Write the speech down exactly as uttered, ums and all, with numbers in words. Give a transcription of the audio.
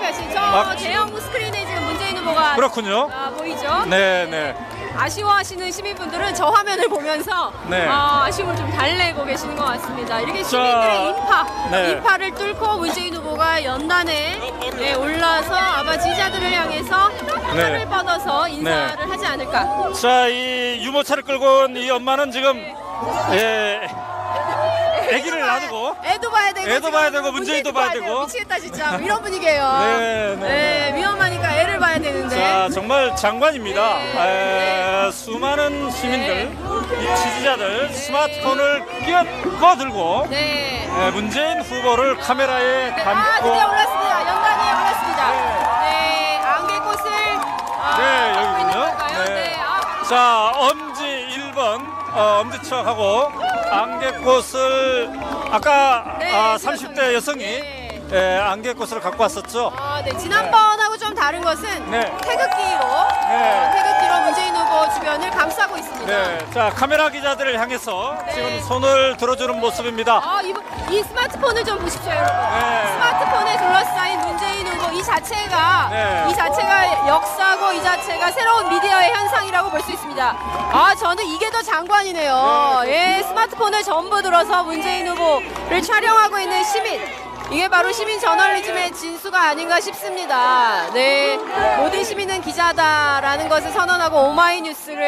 말씀하신 저 막- 대형 스크린에 지금 문재인 후보가 그렇군요. 아, 보이죠? 네, 네. 아쉬워하시는 시민분들은 저 화면을 보면서 네. 아, 아쉬움을 좀 달래고 계시는 것 같습니다. 이렇게 자, 시민들의 인파, 네. 인파를 뚫고 문재인 후보가 연단에 네, 올라서 아마 지지자들을 향해서 팔을 네. 뻗어서 인사를 하지 않을까. 자, 이 유모차를 끌고 온 이 엄마는 지금 예, 아기를 놔두고 애도 봐야 되고 애도 지금 봐야 되고 문재인도 봐야 돼요. 되고. 미치겠다 진짜 이런 분위기예요. 네, 네. 네, 위험하니까 애를 봐야 되는데. 자, 정말 장관입니다. 네. 에, 수많은 시민들, 이 지지자들 스마트폰을 끼어 들고 네. 에, 문재인 후보를 카메라에 네, 아, 담고 드디어 올랐습니다. 연단위에 올랐습니다. 네, 안개꽃을 아, 네, 갖고 있는 여기군요. 걸까요? 네. 네, 아, 자, 엄지 일 번 어, 엄지척하고 안개꽃을 아까 네, 아, 그 삼십 대 여성이 네. 예, 안개꽃을 갖고 왔었죠. 아, 네, 지난번하고 좀 다른 것은 네. 태극기로 네. 어, 태극기로 문재인 후보 주변을 감싸고 있습니다. 네, 자 카메라 기자들을 향해서 네. 지금 손을 들어주는 모습입니다. 아, 이, 이 스마트폰을 좀 보십시오, 여러분. 네. 스마트폰에 둘러싸인 문재인 후보 이 자체가 네. 이 자체가 역사고 이 자체가 새로운 미디어의 현상이라고 볼 수 있습니다. 아, 저는 이게 더 장관이네요. 네, 예, 스마트폰을 전부 들어서 문재인 후보를 촬영하고 있는 시민. 이게 바로 시민 저널리즘의 진수가 아닌가 싶습니다. 네, 모든 시민은 기자다라는 것을 선언하고 오마이뉴스를